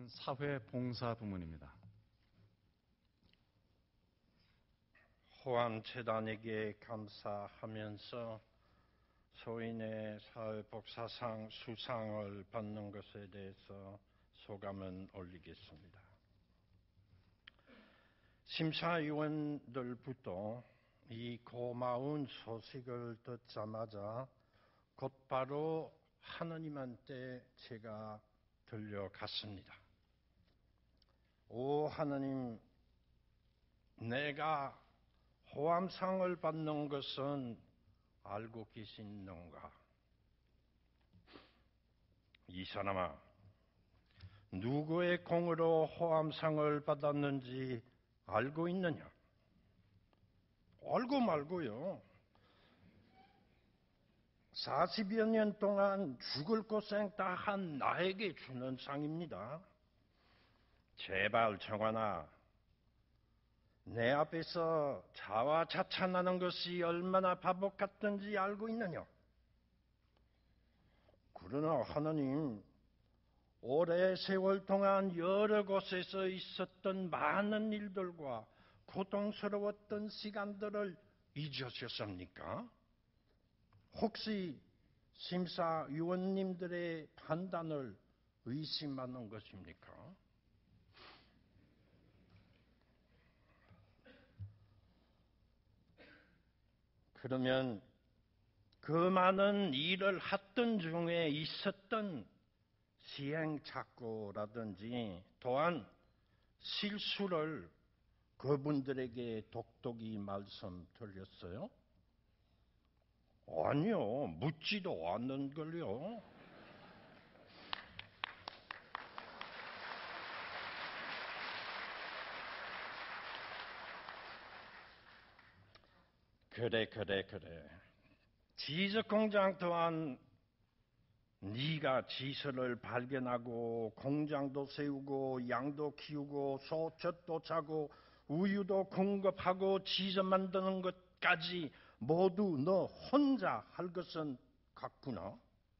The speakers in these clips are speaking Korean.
부문은 사회봉사 부문입니다. 호암재단에게 감사하면서 소인의 사회복사상 수상을 받는 것에 대해서 소감을 올리겠습니다. 심사위원들부터 이 고마운 소식을 듣자마자 곧바로 하느님한테 제가 들려갔습니다. 오 하느님, 내가 호암상을 받는 것은 알고 계시는가? 이 사람아, 누구의 공으로 호암상을 받았는지 알고 있느냐? 알고 말고요. 40여 년 동안 죽을 고생 다 한 나에게 주는 상입니다. 제발 정환아, 내 앞에서 자화자찬하는 것이 얼마나 바보 같던지 알고 있느냐? 그러나 하나님, 오래 세월 동안 여러 곳에서 있었던 많은 일들과 고통스러웠던 시간들을 잊으셨습니까? 혹시 심사위원님들의 판단을 의심하는 것입니까? 그러면 그 많은 일을 했던 중에 있었던 시행착오라든지 또한 실수를 그분들에게 독독이 말씀드렸어요? 아니요, 묻지도 않는걸요. 그래. 지적공장 또한 네가 지서를 발견하고 공장도 세우고 양도 키우고 소젖도 차고 우유도 공급하고 지서 만드는 것까지 모두 너 혼자 할 것은 같구나.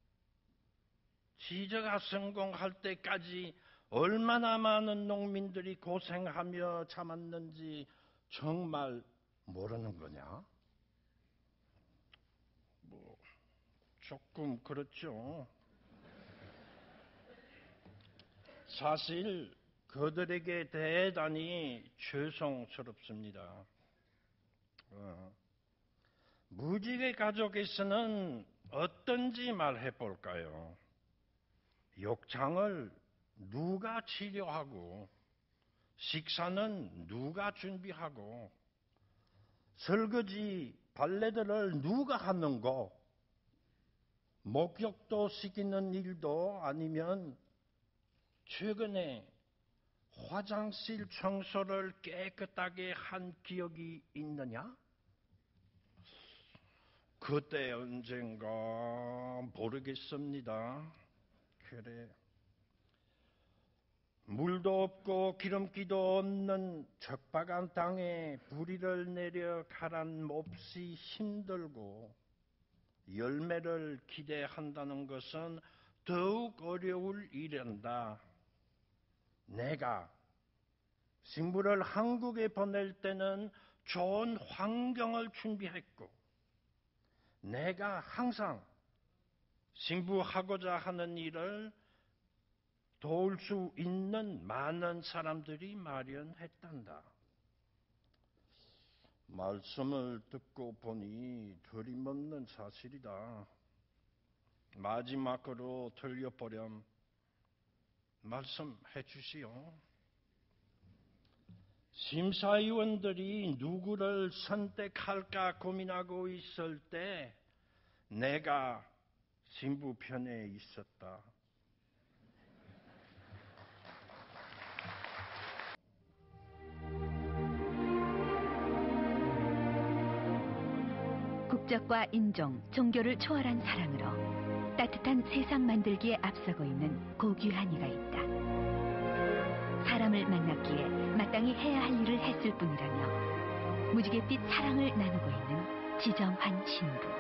지저가 성공할 때까지 얼마나 많은 농민들이 고생하며 참았는지 정말 모르는 거냐? 조금 그렇죠. 사실 그들에게 대단히 죄송스럽습니다. 무지개 가족에서는 어떤지 말해볼까요? 욕창을 누가 치료하고 식사는 누가 준비하고 설거지 발레들을 누가 하는고 목욕도 시키는 일도 아니면 최근에 화장실 청소를 깨끗하게 한 기억이 있느냐? 그때 언젠가 모르겠습니다. 그래. 물도 없고 기름기도 없는 척박한 땅에 뿌리를 내려 가란 몹시 힘들고 열매를 기대한다는 것은 더욱 어려울 일이란다. 내가 신부를 한국에 보낼 때는 좋은 환경을 준비했고 내가 항상 신부하고자 하는 일을 도울 수 있는 많은 사람들이 마련했단다. 말씀을 듣고 보니 틀림없는 사실이다. 마지막으로 들려보렴. 말씀해 주시오. 심사위원들이 누구를 선택할까 고민하고 있을 때 내가 신부 편에 있었다. 국적과 인종, 종교를 초월한 사랑으로 따뜻한 세상 만들기에 앞서고 있는 고귀한 이가 있다. 사람을 만났기에 마땅히 해야 할 일을 했을 뿐이라며 무지갯빛 사랑을 나누고 있는 지정환 신부.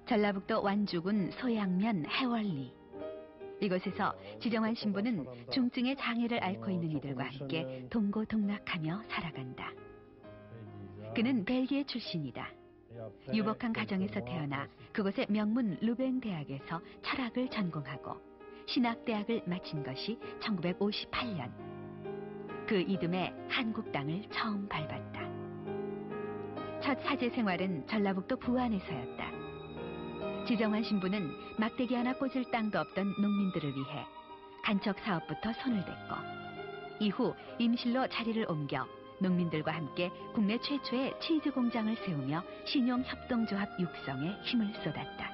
전라북도 완주군 소양면 해월리. 이곳에서 지정환 신부는 중증의 장애를 앓고 있는 이들과 함께 동고동락하며 살아간다. 그는 벨기에 출신이다. 유복한 가정에서 태어나 그곳의 명문 루뱅 대학에서 철학을 전공하고 신학대학을 마친 것이 1958년. 그 이듬해 한국 땅을 처음 밟았다. 첫 사제 생활은 전라북도 부안에서였다. 지정환 신부는 막대기 하나 꽂을 땅도 없던 농민들을 위해 간척 사업부터 손을 댔고 이후 임실로 자리를 옮겨 농민들과 함께 국내 최초의 치즈 공장을 세우며 신용협동조합 육성에 힘을 쏟았다.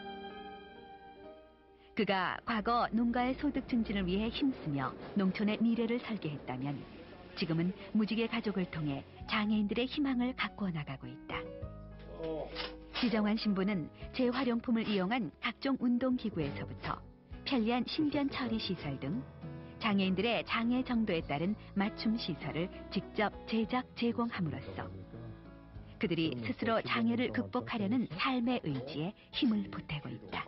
그가 과거 농가의 소득 증진을 위해 힘쓰며 농촌의 미래를 설계했다면 지금은 무지개 가족을 통해 장애인들의 희망을 가꾸어 나가고 있다. 지정환 신부는 재활용품을 이용한 각종 운동기구에서부터 편리한 신변 처리 시설 등 장애인들의 장애 정도에 따른 맞춤 시설을 직접 제작 제공함으로써 그들이 스스로 장애를 극복하려는 삶의 의지에 힘을 보태고 있다.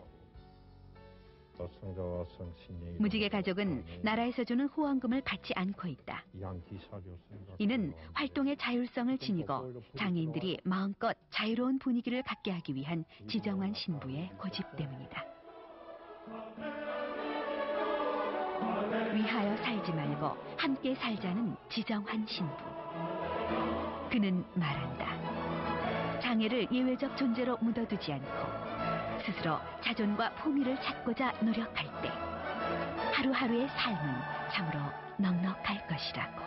무지개 가족은 나라에서 주는 후원금을 받지 않고 있다. 이는 활동의 자율성을 지니고 장애인들이 마음껏 자유로운 분위기를 갖게 하기 위한 지정환 신부의 고집 때문이다. 위하여 살지 말고 함께 살자는 지정환 신부. 그는 말한다. 장애를 예외적 존재로 묻어두지 않고 스스로 자존과 품위를 찾고자 노력할 때 하루하루의 삶은 참으로 넉넉할 것이라고.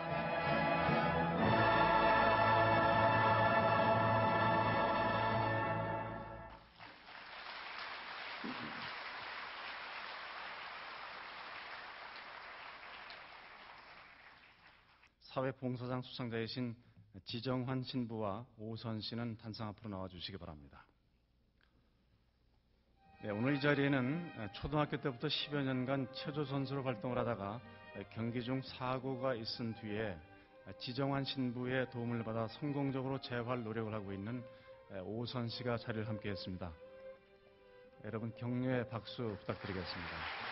사회봉사상 수상자이신 지정환 신부와 오선 씨는 단상 앞으로 나와주시기 바랍니다. 네, 오늘 이 자리에는 초등학교 때부터 10여 년간 체조 선수로 활동을 하다가 경기 중 사고가 있은 뒤에 지정환 신부의 도움을 받아 성공적으로 재활 노력을 하고 있는 오선 씨가 자리를 함께했습니다. 여러분 격려의 박수 부탁드리겠습니다.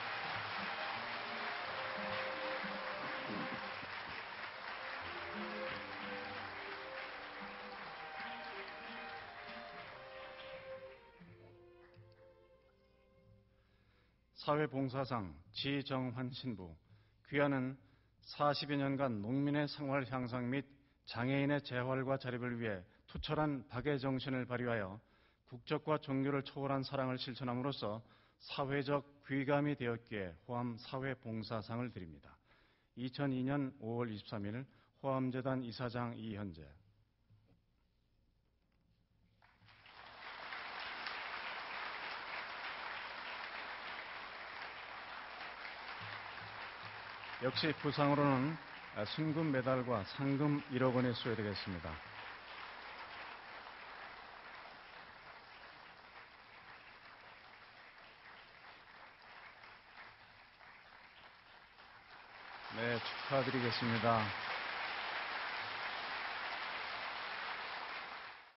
사회봉사상 지정환 신부. 귀하는 40여 년간 농민의 생활 향상 및 장애인의 재활과 자립을 위해 투철한 박애 정신을 발휘하여 국적과 종교를 초월한 사랑을 실천함으로써 사회적 귀감이 되었기에 호암 사회봉사상을 드립니다. 2002년 5월 23일 호암재단 이사장 이현재. 역시 부상으로는 순금 메달과 상금 1억 원이 수여되겠습니다. 네, 축하드리겠습니다.